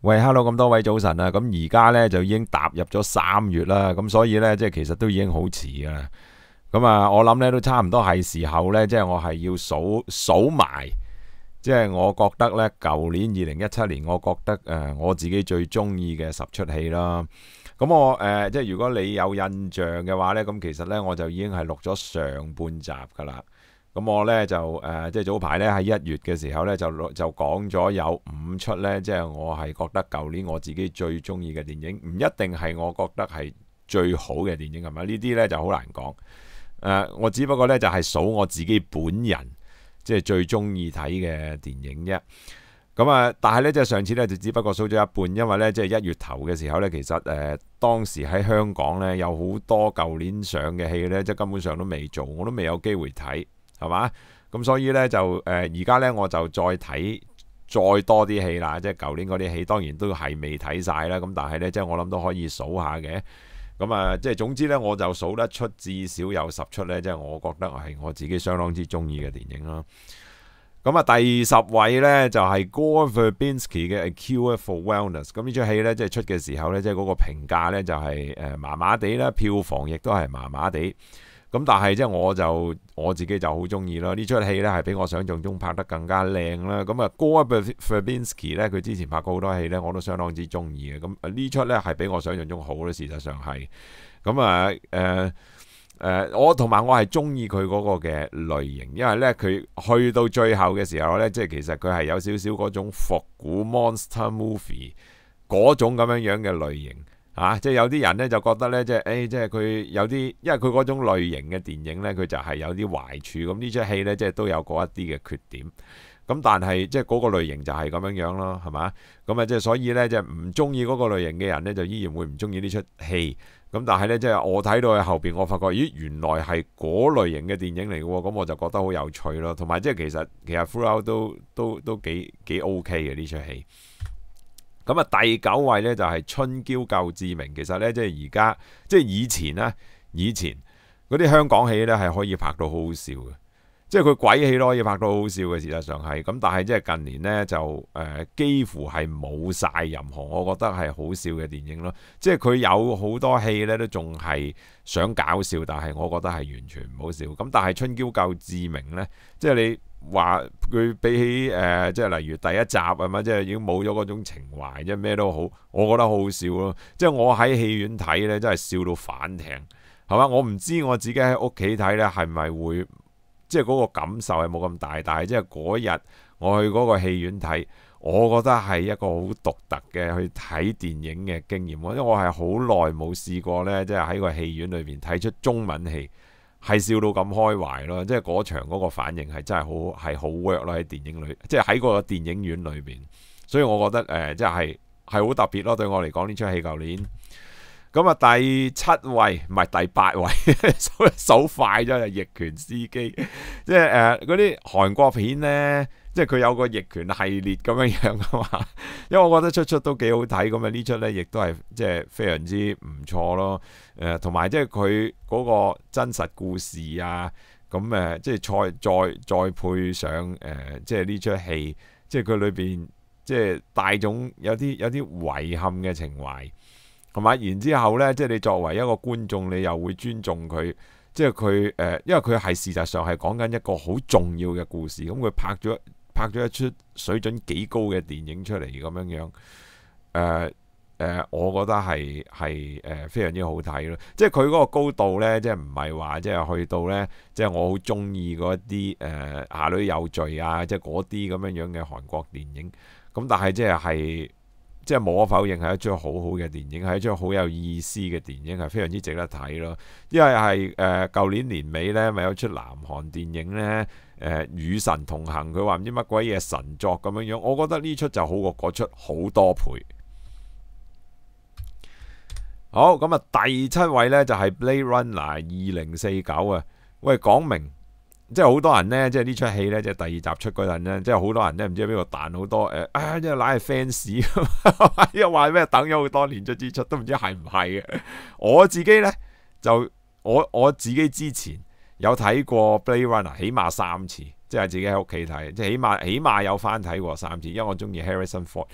喂，hello，咁多位早晨啊！咁而家呢，就已經踏入咗3月啦，咁所以呢，即係其實都已經好遲噶啦。咁啊，我諗呢都差唔多係時候呢，即係我係要數埋，即係我覺得呢，舊年2017年，我覺得我自己最中意嘅10出戲啦。咁我即係如果你有印象嘅話呢，咁其實呢，我就已經係錄咗上半集噶啦。咁我呢，就即係早排呢，喺1月嘅時候呢，就講咗有5出呢，即係我係覺得舊年我自己最中意嘅電影，唔一定係我覺得係最好嘅電影，係咪？呢啲呢就好難講。我只不過呢，就係數我自己本人即係最中意睇嘅電影啫。咁但係呢，即係上次呢，就只不過數咗一半，因為呢，即係1月頭嘅時候呢，其實當時喺香港呢，有好多舊年上嘅戲呢，即係根本上都未做，我都未有機會睇。係嘛？咁所以呢，就而家呢，我就再睇再多啲戲啦，即係舊年嗰啲戲當然都係未睇晒啦。咁但係呢，即係我諗都可以數下嘅。咁即係總之呢，我就數得出至少有10出呢，即係我覺得係我自己相當之中意嘅電影啦。咁第10位呢，就係 Gore Verbinski 嘅《A Cure for Wellness》。咁呢出戲呢，即係出嘅時候呢，即係嗰個評價呢，就係麻麻地啦，票房亦都係麻麻地。咁但係即係我自己就好中意啦，呢出戲呢係比我想象中拍得更加靚啦。咁Gore Verbinski 呢，佢之前拍過好多戲呢，我都相當之中意嘅。咁呢出呢係比我想象中好啦，事實上係。咁我同埋我係中意佢嗰個嘅類型，因為呢，佢去到最後嘅時候呢，即係其實佢係有少少嗰種復古 monster movie 嗰種咁樣嘅類型。即係有啲人咧就覺得咧，即係佢有啲，因為佢嗰種類型嘅電影咧，佢就係有啲壞處。咁呢出戲咧，即係都有嗰一啲嘅缺點。咁但係即係嗰個類型就係咁樣樣咯，係嘛？咁即係所以咧，即係唔中意嗰個類型嘅人咧，就依然會唔中意呢出戲。咁但係咧，即係我睇到喺後邊，我發覺咦，原來係嗰類型嘅電影嚟嘅喎。咁我就覺得好有趣咯。同埋即係其實 throughout 都幾 OK 嘅呢出戲。咁第9位呢，就係春嬌救志明。其實呢，即係而家即係以前嗰啲香港戲呢，係可以拍到好好笑嘅，即係佢鬼戲都可以拍到好好笑嘅。事實上係咁，但係即係近年呢，就幾乎係冇晒任何我覺得係好笑嘅電影咯。即係佢有好多戲呢，都仲係想搞笑，但係我覺得係完全唔好笑。咁但係春嬌救志明呢，即係你話佢比起即係例如第一集係咪，即係已經冇咗嗰種情懷，即係咩都好，我覺得好好笑咯。即係我喺戲院睇呢，真係笑到反艇，係嘛？我唔知我自己喺屋企睇呢，係咪會即係嗰個感受係冇咁大，但係即係嗰日我去嗰個戲院睇，我覺得係一個好獨特嘅去睇電影嘅經驗。因為我係好耐冇試過呢，即係喺個戲院裏邊睇出中文戲係笑到咁開懷咯，即係嗰場嗰個反應係真係好 work 咯，喺電影裏，即係喺個電影院裏邊，所以我覺得即係好特別咯，對我嚟講呢出戲舊年。咁第7位唔係第8位，數快咗係《逆權司機》，即係嗰啲韓國片呢，即係佢有個逆權系列咁樣噶嘛，因為我覺得出都幾好睇，咁呢出呢亦都係即係非常之唔錯咯。同埋即係佢嗰個真實故事啊，咁即係再配上即係呢出戲，即係佢裏邊即係帶種有啲遺憾嘅情懷，同埋然之後呢，即係你作為一個觀眾，你又會尊重佢，即係佢因為佢係事實上係講緊一個好重要嘅故事，咁佢拍咗一出水準幾高嘅電影出嚟咁樣樣，我覺得係非常之好睇咯。即係佢嗰個高度呢，即係唔係話即係去到呢，即係我好中意嗰啲下女有罪啊，即係嗰啲咁樣嘅韓國電影。咁但係即係無可否認係一出好好嘅電影，係一出好有意思嘅電影，係非常之值得睇咯。因為係舊年年尾呢，咪有出南韓電影呢，與神同行，佢話唔知乜鬼嘢神作咁樣樣，我覺得呢出就好過嗰出好多倍。好，咁第7位呢，就係 Blade Runner 2049啊。喂，講明即係好多人呢，即係呢出戲呢，即係第2集出嗰陣呢，即係好多人呢，唔知喺邊度彈好多即係乃係 fans， 又話咩等咗好多年卒之出，都唔知係唔係嘅。我自己呢，就我自己之前有睇過 Blade Runner 起碼3次，即係自己喺屋企睇，即係起碼有翻睇過3次，因為我中意 Harrison Ford。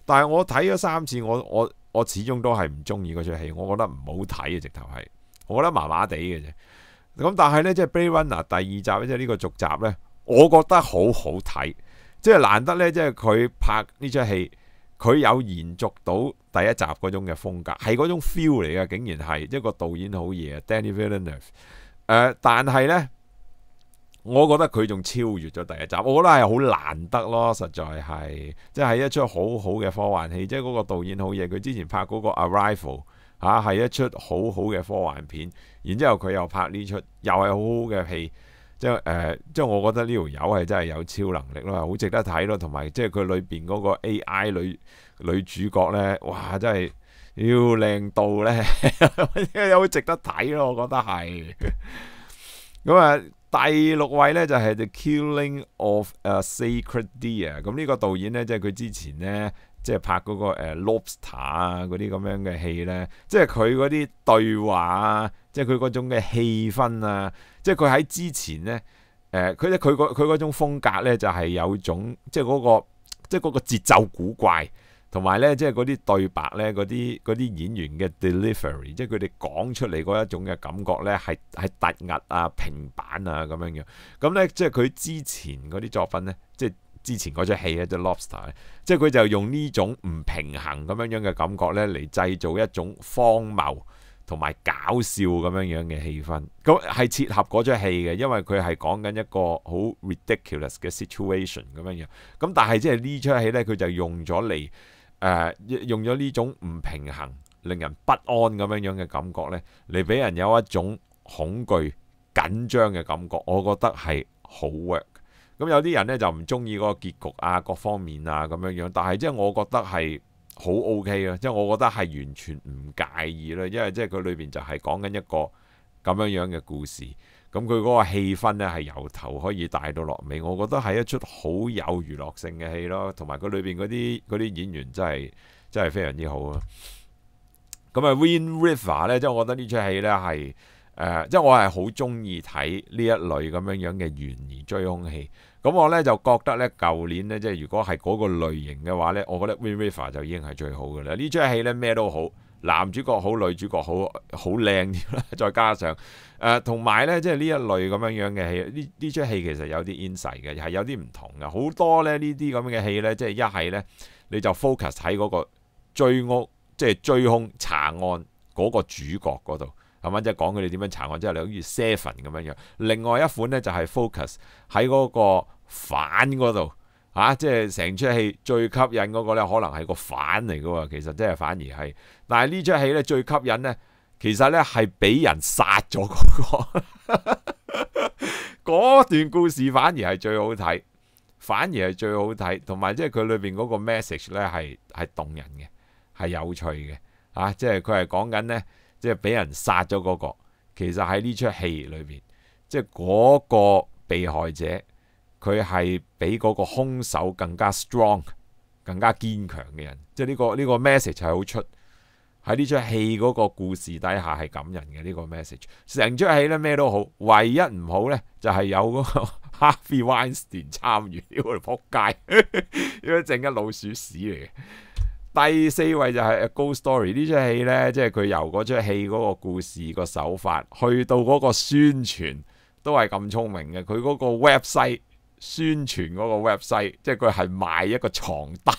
但係我睇咗3次，我始終都係唔中意嗰出戲，我覺得唔好睇嘅，直頭係，我覺得麻麻地嘅啫。咁但係呢，即係 Blade Runner 第2集，即係呢個續集呢，我覺得好好睇，即係難得呢，即係佢拍呢出戲，佢有延續到第1集嗰種嘅風格，係嗰種 feel 嚟嘅，竟然係一個導演好嘢 Denis Villeneuve。但係呢，我覺得佢仲超越咗第1集，我覺得係好難得咯，實在係，即係一出好好嘅科幻戲，即係嗰個導演好嘢，佢之前拍嗰個 Arrival 係一出好好嘅科幻片，然之後佢又拍呢出又係好好嘅戲，即係我覺得呢條友係真係有超能力咯，好值得睇咯，同埋即係佢裏邊嗰個 AI 女主角呢，哇真係要靚到呢，好值得睇咯，我覺得係。咁啊，第6位呢就係 The Killing of a Sacred Deer， 咁呢個導演呢，即係佢之前呢，即係拍嗰個Lobster 啊嗰啲咁樣嘅戲呢，即係佢嗰啲對話啊，即係佢嗰種嘅氣氛啊，即係佢喺之前呢，佢嗰種風格呢，就係有種即係嗰個節奏古怪，同埋呢，即係嗰啲對白呢，嗰啲演員嘅 delivery， 即係佢哋講出嚟嗰一種嘅感覺呢，係突兀啊、平板啊咁樣樣。咁呢，即係佢之前嗰啲作品呢，即係之前嗰出戲咧，即係 Lobster， 即係佢就用呢種唔平衡咁樣樣嘅感覺呢，嚟製造一種荒謬同埋搞笑咁樣樣嘅氣氛。咁係切合嗰出戲嘅，因為佢係講緊一個好 ridiculous 嘅 situation 咁樣樣。咁但係即係呢出戲呢，佢就用咗嚟用咗呢種唔平衡、令人不安咁樣樣嘅感覺呢，嚟俾人有一種恐懼、緊張嘅感覺。我覺得係好 work。咁有啲人呢就唔中意嗰個結局啊，各方面啊咁樣樣，但係即係我覺得係好 OK 啊，即係我覺得係完全唔介意啦，因為即係佢裏邊就係講緊一個咁樣樣嘅故事，咁佢嗰個氣氛呢係由頭可以帶到落尾，我覺得係一出好有娛樂性嘅戲咯，同埋佢裏邊嗰啲演員真係非常之好啊。咁啊 Wind River 呢，即係我覺得呢出戲呢係即係我係好中意睇呢一類咁樣樣嘅懸疑追兇戲。咁我呢就覺得呢，舊年呢，即係如果係嗰個類型嘅話呢，我覺得 Wind River 就已經係最好嘅啦。呢出戲呢，咩都好，男主角好，女主角好靚啲啦，再加上同埋呢，即係呢一類咁樣樣嘅戲，呢出戲其實有啲 insight 嘅，係有啲唔同嘅。好多呢啲咁嘅戲呢，即係一係呢，你就 focus 喺嗰個即係追兇查案嗰個主角嗰度。係嘛？即係講佢哋點樣查案，即係你好似 Seven 咁樣樣。另外一款呢，就係 focus 喺嗰個反嗰度，即係成出戲最吸引嗰個呢，可能係個反嚟嘅喎。其實即係反而係，但係呢出戲呢，最吸引呢，其實呢係俾人殺咗嗰個嗰段故事，反而係最好睇，同埋即係佢裏邊嗰個 message 呢係動人嘅，係有趣嘅，即係佢係講緊呢。即係俾人殺咗嗰個，其實喺呢出戲裏邊，即係嗰個被害者，佢係比嗰個兇手更加 strong、更加堅強嘅人。即係呢個 message 係好出喺呢出戲嗰個故事底下係感人嘅呢個 message。成出戲咧咩都好，唯一唔好咧就係有嗰個 Harvey Weinstein 參與，呢個仆街，呢個正一老鼠屎嚟嘅。第4位就係 A Ghost Story 呢出戲呢，即係佢由嗰出戲嗰個故事個手法，去到嗰個宣傳都係咁聰明嘅。佢嗰個 website 宣傳嗰個 website，即係佢係賣一個床單，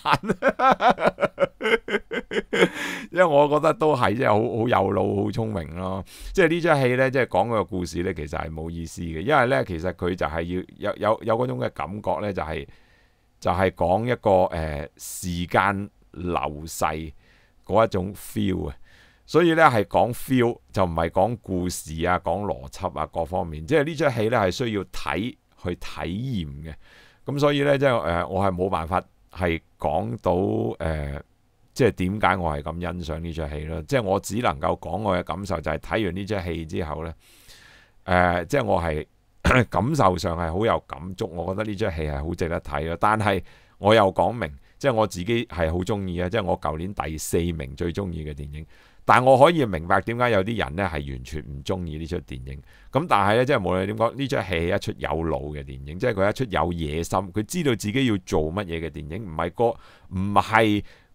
因為我覺得都係即係好有腦、好聰明咯。即係呢出戲呢，即係講個故事呢，其實係冇意思嘅，因為呢，其實佢就係要有嗰種嘅感覺呢，就係講一個時間流逝嗰一種 feel 啊，所以咧係講 feel 就唔係講故事啊，講邏輯啊各方面，即係呢出戲咧係需要睇去體驗嘅，咁所以咧即係我係冇辦法係講到即係點解我係咁欣賞呢出戲咯，即係我只能夠講我嘅感受就係睇完呢出戲之後咧即係我係感受上係好有感觸，我覺得呢出戲係好值得睇咯，但係我又講明。即係我自己係好中意啊！即係我舊年第4名最中意嘅電影，但係我可以明白點解有啲人呢係完全唔中意呢出電影。咁但係呢，即係無論點講，呢出戲係一出有腦嘅電影，即係佢一出有野心，佢知道自己要做乜嘢嘅電影，唔係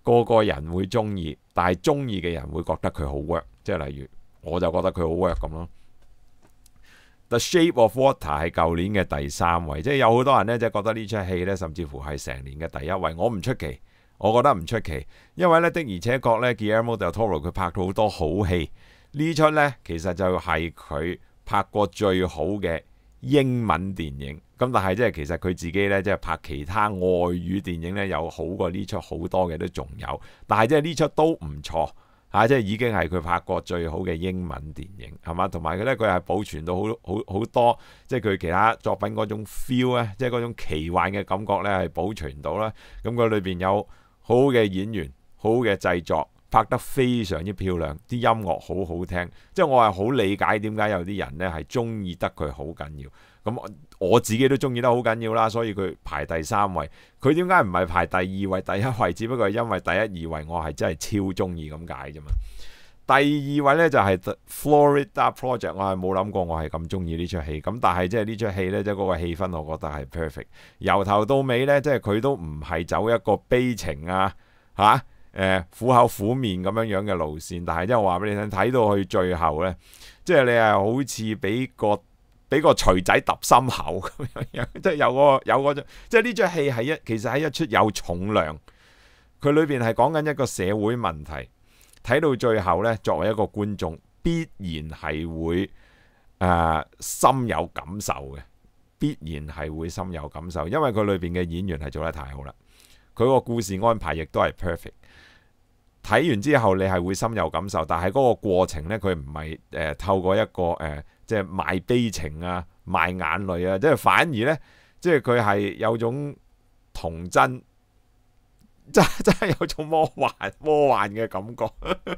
個個人會中意，但係中意嘅人會覺得佢好 work， 即係例如我就覺得佢好 work 咁咯。The Shape of Water 係舊年嘅第3位，即係有好多人呢，即係覺得呢出戲呢，甚至乎係成年嘅第1位。我唔出奇，我覺得唔出奇，因為呢的而且確呢 Guillermo del Toro 佢拍到好多好戲，呢出呢，其實就係佢拍過最好嘅英文電影。咁但係即係其實佢自己呢，即係拍其他外語電影呢，有好過呢出好多嘅都仲有，但係即係呢出都唔錯。即係已經係佢拍過最好嘅英文電影，係嘛？同埋佢係保存到好多，即係佢其他作品嗰種 feel 咧，即係嗰種奇幻嘅感覺咧，係保存到啦。咁佢裏邊有好好嘅演員，好好嘅製作，拍得非常之漂亮，啲音樂好好聽。即係我係好理解點解有啲人咧係中意得佢好緊要。咁我自己都中意得好緊要啦，所以佢排第3位。佢點解唔係排第2位、第1位？只不過係因為第1、2位我係真係超中意咁解啫嘛。第2位呢就係 The Florida Project， 我係冇諗過我係咁中意呢出戲。咁但係即係呢出戲呢，即係嗰個氣氛，我覺得係 perfect。由頭到尾呢，即係佢都唔係走一個悲情苦口苦面咁樣嘅路線。但係即係我話俾你聽，睇到去最後呢，即係你係好似俾個錘仔揼心口咁樣，即係有嗰種，即係呢出戲其實係一出有重量，佢裏邊係講緊一個社會問題，睇到最後呢，作為一個觀眾必然係會深有感受嘅，必然係會深有感受，因為佢裏邊嘅演員係做得太好啦，佢個故事安排亦都係 perfect。睇完之後你係會深有感受，但係嗰個過程呢，佢唔係透過一個即係賣悲情啊、賣眼淚啊，即係反而呢，即係佢係有種童真，真係有種魔幻嘅感覺。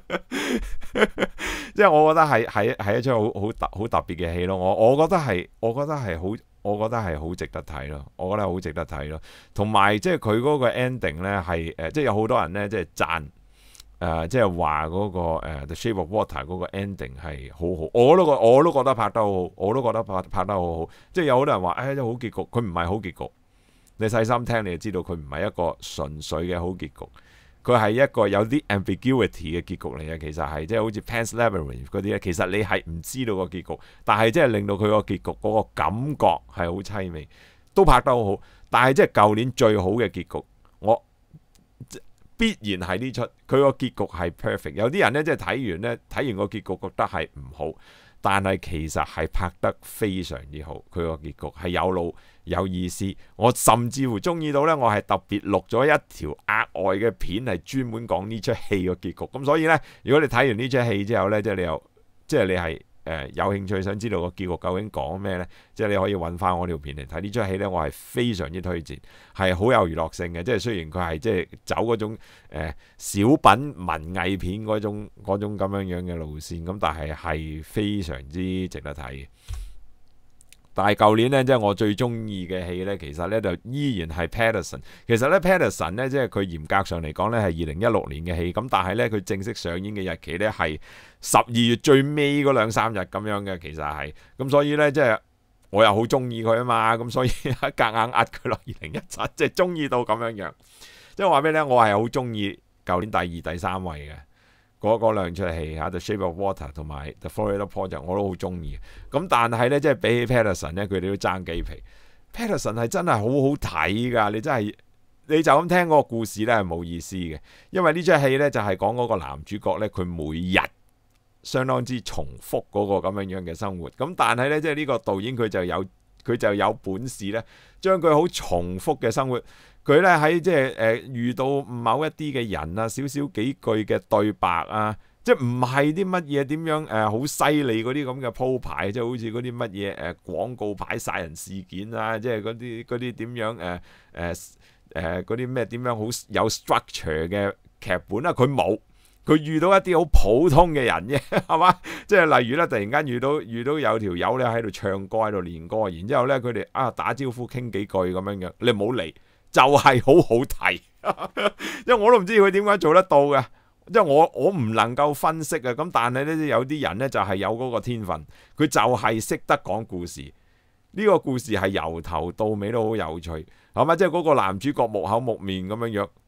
即係我覺得係一出好特別嘅戲咯。我覺得係好值得睇咯。我覺得好值得睇咯。同埋即係佢嗰個 ending 呢，係即係有好多人呢，即係讚。即係話嗰個The Shape of Water 嗰個 ending 係好好，我都覺得拍得好好，我都覺得拍得好好。即係有好多人話，好結局，佢唔係好結局。你細心聽，你就知道佢唔係一個純粹嘅好結局，佢係一個有啲 ambiguity 嘅結局嚟嘅。其實係即係好似 Pan's Labyrinth 嗰啲咧，其實你係唔知道個結局，但係即係令到佢個結局嗰個感覺係好凄美，都拍得好好。但係即係舊年最好嘅結局，我必然係呢出，佢個結局係 perfect。有啲人呢，即係睇完個結局覺得係唔好，但係其實係拍得非常之好。佢個結局係有路有意思，我甚至乎中意到呢，我係特別錄咗一條額外嘅片，係專門講呢出戲個結局。咁所以呢，如果你睇完呢出戲之後呢，即係你係有興趣想知道個結局究竟講咩呢？即係你可以揾翻我條片嚟睇呢出戲呢，我係非常之推薦，係好有娛樂性嘅。即係雖然佢係即係走嗰種小品文藝片嗰種咁樣嘅路線，咁但係非常之值得睇嘅。但係舊年呢，即係我最中意嘅戲呢，其實呢就依然係 Paterson。其實呢 Paterson 呢，即係佢嚴格上嚟講呢係2016年嘅戲，咁但係呢，佢正式上映嘅日期呢係12月最尾嗰2-3日咁樣嘅，其實係咁，所以呢，即係我又好中意佢啊嘛，咁所以夾硬壓佢落2017，即係中意到咁樣。即係話俾你聽，我係好中意舊年第2、第3位嘅。嗰兩出戲The Shape of Water 同埋 The Florida Project 我都好中意。咁但係呢，即係比起 Paterson 呢，佢哋都爭幾皮。Paterson 係真係好好睇㗎，你就咁聽嗰個故事呢係冇意思嘅，因為呢出戲呢就係講嗰個男主角呢，佢每日相當之重複嗰個咁樣嘅生活。咁但係呢，即係呢個導演佢就有本事呢，將佢好重複嘅生活。佢咧喺即係遇到某一啲嘅人啊，少少幾句嘅對白啊，即係唔係啲乜嘢點樣好犀利嗰啲咁嘅鋪排，即係好似嗰啲乜嘢廣告牌殺人事件啊，即係嗰啲點樣嗰啲咩點樣好有 structure 嘅劇本啊，佢冇，佢遇到一啲好普通嘅人啫，係嘛？即係例如咧，突然間遇到有條友咧喺度唱歌喺度練歌，然之後咧佢哋打招呼傾幾句咁樣，你唔好理。就係好好睇，因為我都唔知佢點解做得到嘅，因為我唔能夠分析啊。咁但係呢，有啲人呢就係有嗰個天分，佢就係識得講故事。呢個故事係由頭到尾都好有趣，係咪？即係嗰個男主角木口木面咁樣，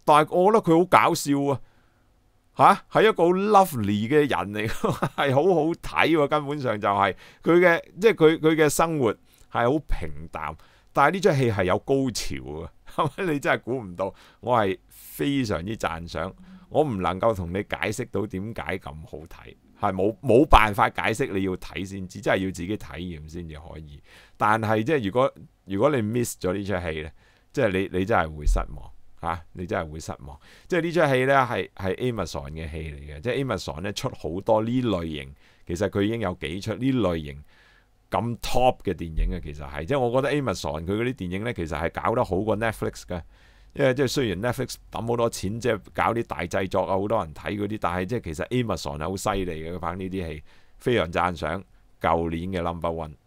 但係我覺得佢好搞笑啊！嚇，係一個好 lovely 嘅人嚟，係好好睇喎。根本上就係佢嘅，即係佢嘅生活係好平淡，但係呢出戲係有高潮啊！係咪？你真係估唔到，我係非常之讚賞。我唔能夠同你解釋到點解咁好睇，係冇辦法解釋，你要睇先知，真係要自己體驗先至可以。但係即係如果你 miss 咗呢出戲呢，即係你真係會失望。你真係會失望，即係呢出戲呢係 Amazon 嘅戲嚟嘅，即係 Amazon 呢出好多呢類型，其實佢已經有幾出呢類型咁 top 嘅電影嘅，其實係，即係我覺得 Amazon 佢嗰啲電影呢，其實係搞得好過 Netflix 嘅，因為即係雖然 Netflix 抌好多錢，即係搞啲大製作啊，好多人睇嗰啲，但係即係其實 Amazon 係好犀利嘅，佢拍呢啲戲非常讚賞，舊年嘅 number one。